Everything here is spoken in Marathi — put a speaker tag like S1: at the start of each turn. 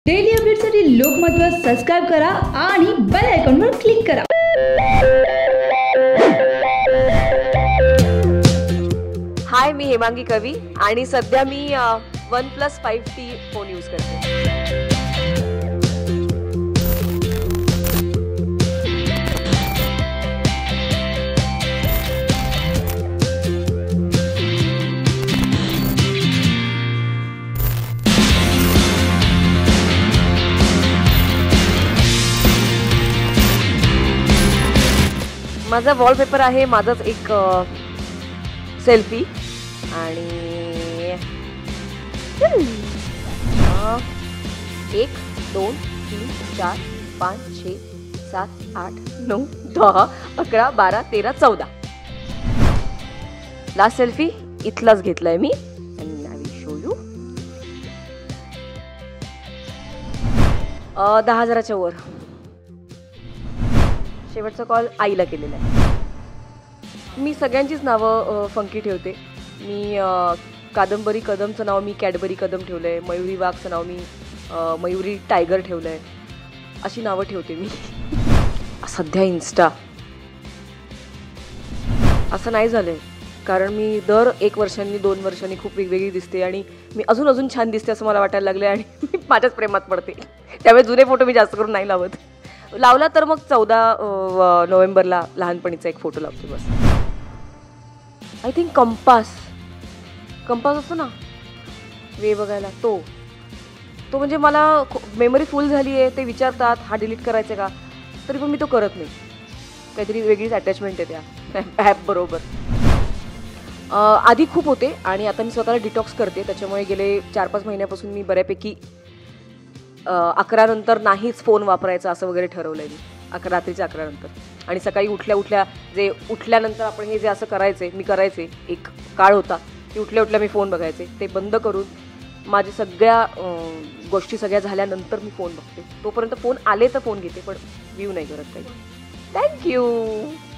S1: डेली अपडेटसाठी लोकमतवर सबस्क्राइब करा आणि बेल आयकॉनवर क्लिक करा.
S2: हाय, मी हेमांगी कवी आणि सध्या मी OnePlus 5T फोन यूज करते. माझा वॉलपेपर आहे माझाच एक सेल्फी आणि 1 2 3 4 5 6 7 8 9 10 11 12 13 14 लास्ट सेल्फी इथलाच घेतलाय मी. आणि आय विल शो यू. 10,000च्या वर. शेवटचा कॉल आईला केलेला आहे. मी सगळ्यांचीच नावं फंकी ठेवते. मी कादंबरी कदमचं नाव मी कॅडबरी कदम ठेवलं आहे. मयुरी वाघचं नाव मी मयुरी टायगर ठेवलं आहे. अशी नावं ठेवते मी. सध्या इन्स्टा असं नाही झालं आहे, कारण मी दर 1 वर्षांनी 2 वर्षांनी खूप वेगवेगळी दिसते आणि मी अजून छान दिसते असं मला वाटायला लागलं आणि मी माझ्याच प्रेमात पडते. त्यामुळे जुने फोटो मी जास्त करून नाही लावत. लावला तर मग 14 नोव्हेंबरला लहानपणीचा एक फोटो लावते बस. आय थिंक कंपास असतो ना वे बघायला, तो म्हणजे मला मेमरी फुल झाली आहे. ते विचारतात हा डिलीट करायचं का, तरी पण मी तो करत नाही. काहीतरी वेगळीच अटॅचमेंट आहे त्या ॲप बरोबर. आधी खूप होते आणि आता मी स्वतःला डिटॉक्स करते. त्याच्यामुळे गेले 4-5 महिन्यापासून मी बऱ्यापैकी 11 नंतर नाहीच फोन वापरायचा असं वगैरे ठरवलं आहे मी. रात्रीच्या 11 नंतर. आणि सकाळी उठल्यानंतर आपण हे जे असं मी करायचे एक काळ होता की उठल्या मी फोन बघायचे. ते बंद करून माझ्या सगळ्या गोष्टी सगळ्या झाल्यानंतर मी फोन बघते. तोपर्यंत फोन आले तर फोन घेते, पण व्ह्यू नाही करत काही. थँक्यू.